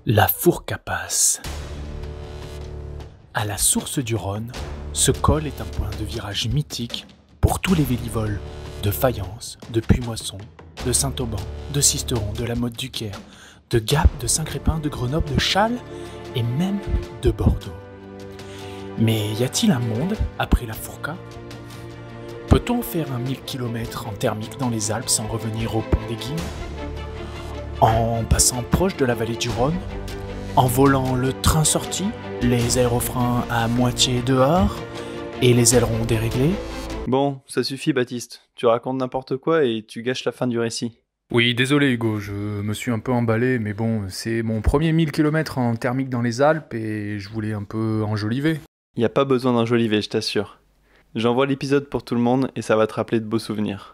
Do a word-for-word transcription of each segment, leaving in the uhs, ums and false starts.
La Fourca Pass. À la source du Rhône, ce col est un point de virage mythique pour tous les vélivoles de Fayence, de Puimoisson, de Saint-Auban, de Sisteron, de la Motte du Caire, de Gap, de Saint-Crépin, de Grenoble, de Châles et même de Bordeaux. Mais y a-t-il un monde après la Fourca ? Peut-on faire un mille kilomètres en thermique dans les Alpes sans revenir au pont des Guignes ? En passant proche de la vallée du Rhône ? En volant le train sorti, les aérofreins à moitié dehors et les ailerons déréglés ? Bon, ça suffit Baptiste, tu racontes n'importe quoi et tu gâches la fin du récit. Oui, désolé Hugo, je me suis un peu emballé, mais bon, c'est mon premier mille kilomètres en thermique dans les Alpes et je voulais un peu enjoliver. Y a pas besoin d'enjoliver, je t'assure. J'envoie l'épisode pour tout le monde et ça va te rappeler de beaux souvenirs.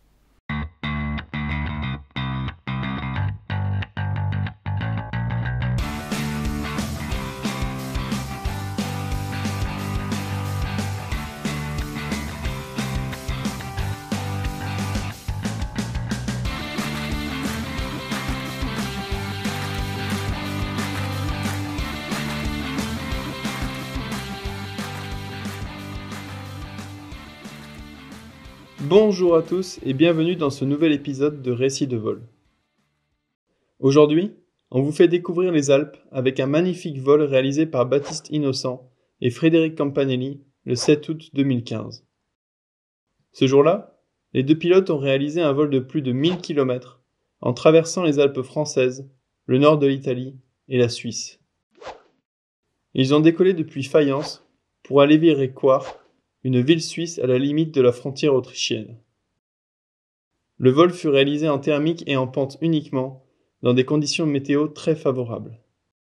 Bonjour à tous et bienvenue dans ce nouvel épisode de Récits de vol. Aujourd'hui, on vous fait découvrir les Alpes avec un magnifique vol réalisé par Baptiste Innocent et Frédéric Campanelli le sept août deux mille quinze. Ce jour-là, les deux pilotes ont réalisé un vol de plus de mille kilomètres en traversant les Alpes françaises, le nord de l'Italie et la Suisse. Ils ont décollé depuis Fayence pour aller virer Coire, une ville suisse à la limite de la frontière autrichienne. Le vol fut réalisé en thermique et en pente uniquement, dans des conditions météo très favorables.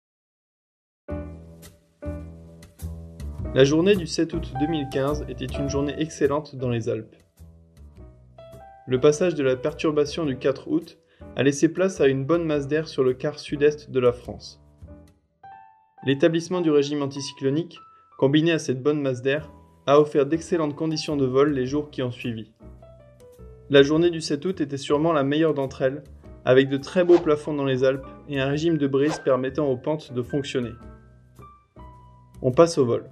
La journée du sept août deux mille quinze était une journée excellente dans les Alpes. Le passage de la perturbation du quatre août a laissé place à une bonne masse d'air sur le quart sud-est de la France. L'établissement du régime anticyclonique, combiné à cette bonne masse d'air, a offert d'excellentes conditions de vol les jours qui ont suivi. La journée du sept août était sûrement la meilleure d'entre elles, avec de très beaux plafonds dans les Alpes et un régime de brise permettant aux pentes de fonctionner. On passe au vol.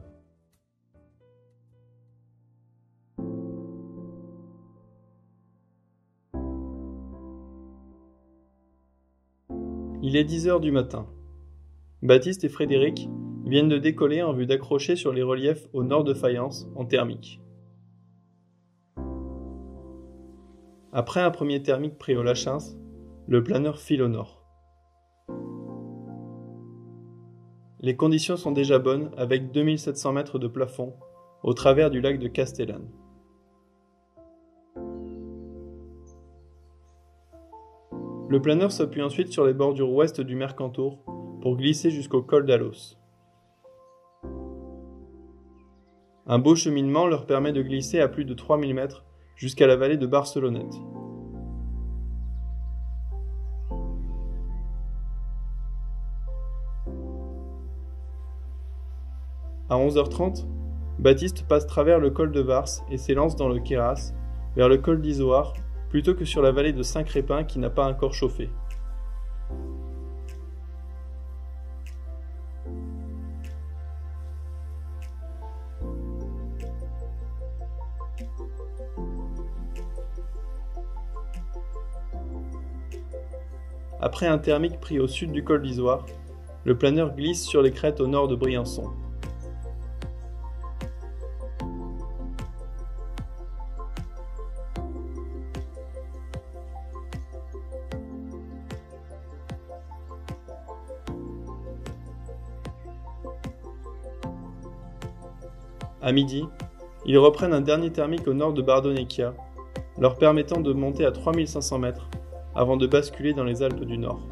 Il est dix heures du matin. Baptiste et Frédéric viennent de décoller en vue d'accrocher sur les reliefs au nord de Fayence en thermique. Après un premier thermique pris au Lachins, le planeur file au nord. Les conditions sont déjà bonnes avec deux mille sept cents mètres de plafond au travers du lac de Castellane. Le planeur s'appuie ensuite sur les bordures ouest du Mercantour pour glisser jusqu'au col d'Alos. Un beau cheminement leur permet de glisser à plus de trois mille mètres jusqu'à la vallée de Barcelonnette. À onze heures trente, Baptiste passe travers le col de Vars et s'élance dans le Queyras vers le col d'Izoard plutôt que sur la vallée de Saint-Crépin qui n'a pas encore chauffé. Après un thermique pris au sud du col d'Izoard, le planeur glisse sur les crêtes au nord de Briançon. À midi, ils reprennent un dernier thermique au nord de Bardonecchia, leur permettant de monter à trois mille cinq cents mètres avant de basculer dans les Alpes du Nord.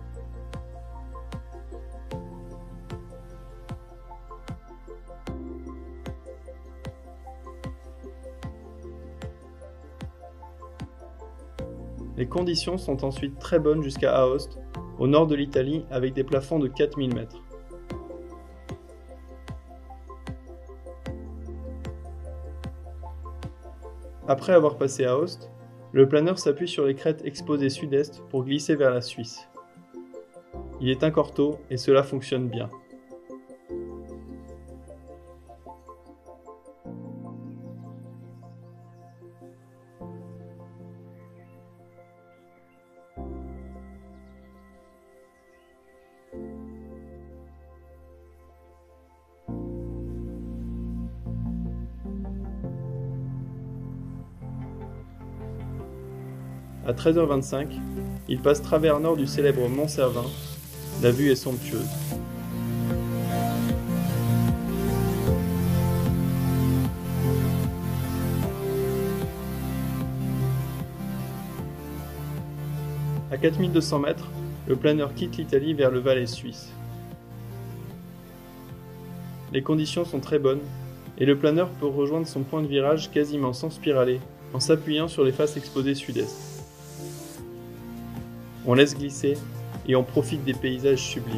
Les conditions sont ensuite très bonnes jusqu'à Aoste, au nord de l'Italie, avec des plafonds de quatre mille mètres. Après avoir passé Aoste, le planeur s'appuie sur les crêtes exposées sud-est pour glisser vers la Suisse. Il est un corto et cela fonctionne bien. À treize heures vingt-cinq, il passe travers nord du célèbre Mont Cervin. La vue est somptueuse. À quatre mille deux cents mètres, le planeur quitte l'Italie vers le Valais suisse. Les conditions sont très bonnes et le planeur peut rejoindre son point de virage quasiment sans spiraler en s'appuyant sur les faces exposées sud-est. On laisse glisser et on profite des paysages sublimes.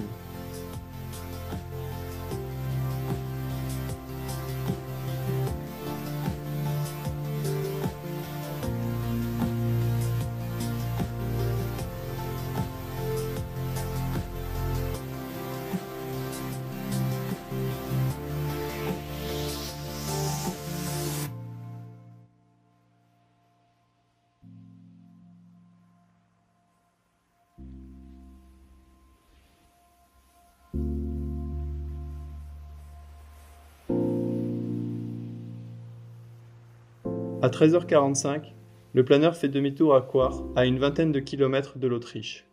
À treize heures quarante-cinq, le planeur fait demi-tour à Coire, à une vingtaine de kilomètres de l'Autriche.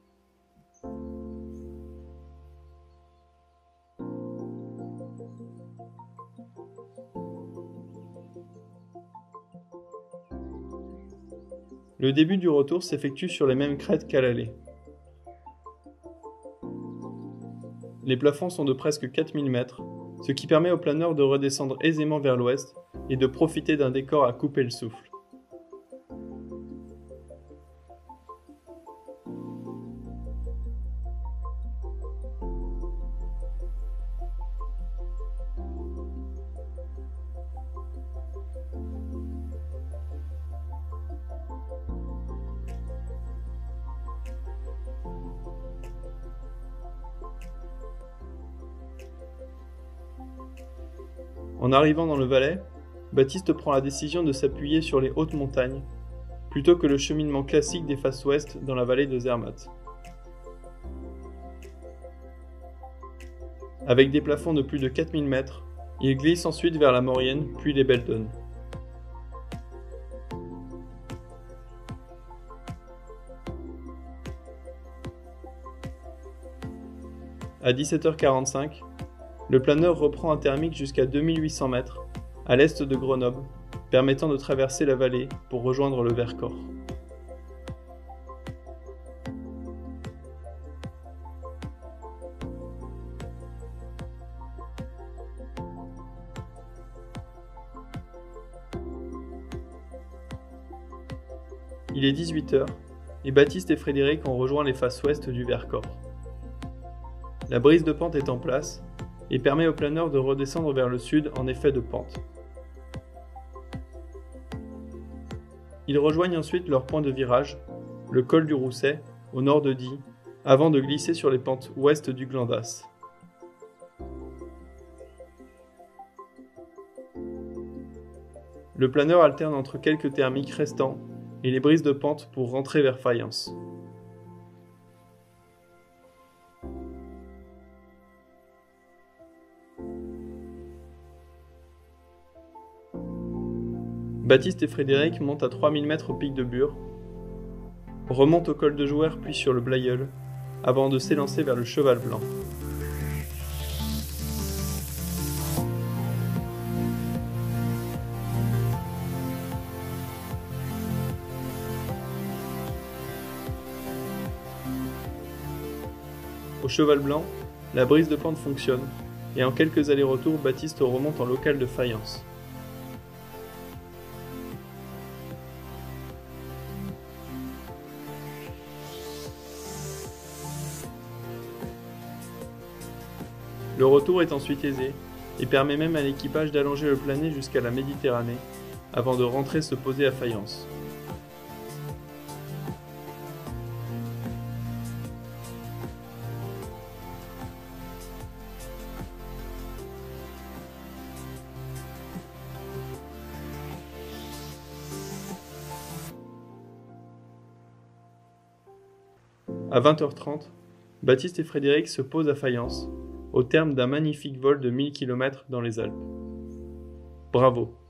Le début du retour s'effectue sur les mêmes crêtes qu'à l'aller. Les plafonds sont de presque quatre mille mètres, ce qui permet au planeur de redescendre aisément vers l'ouest et de profiter d'un décor à couper le souffle. En arrivant dans le Valais, Baptiste prend la décision de s'appuyer sur les hautes montagnes, plutôt que le cheminement classique des faces ouest dans la vallée de Zermatt. Avec des plafonds de plus de quatre mille mètres, il glisse ensuite vers la Maurienne puis les Belledonnes. À dix-sept heures quarante-cinq, le planeur reprend un thermique jusqu'à deux mille huit cents mètres, à l'est de Grenoble, permettant de traverser la vallée pour rejoindre le Vercors. Il est dix-huit heures, et Baptiste et Frédéric ont rejoint les faces ouest du Vercors. La brise de pente est en place, et permet au planeur de redescendre vers le sud en effet de pente. Ils rejoignent ensuite leur point de virage, le col du Rousset, au nord de Die, avant de glisser sur les pentes ouest du Glandas. Le planeur alterne entre quelques thermiques restants et les brises de pente pour rentrer vers Fayence. Baptiste et Frédéric montent à trois mille mètres au pic de Bure, remontent au col de Jouer puis sur le Blayeul, avant de s'élancer vers le Cheval Blanc. Au Cheval Blanc, la brise de pente fonctionne, et en quelques allers-retours, Baptiste remonte en local de Fayence. Le retour est ensuite aisé, et permet même à l'équipage d'allonger le plané jusqu'à la Méditerranée, avant de rentrer se poser à Fayence. À vingt heures trente, Baptiste et Frédéric se posent à Fayence, au terme d'un magnifique vol de mille kilomètres dans les Alpes. Bravo!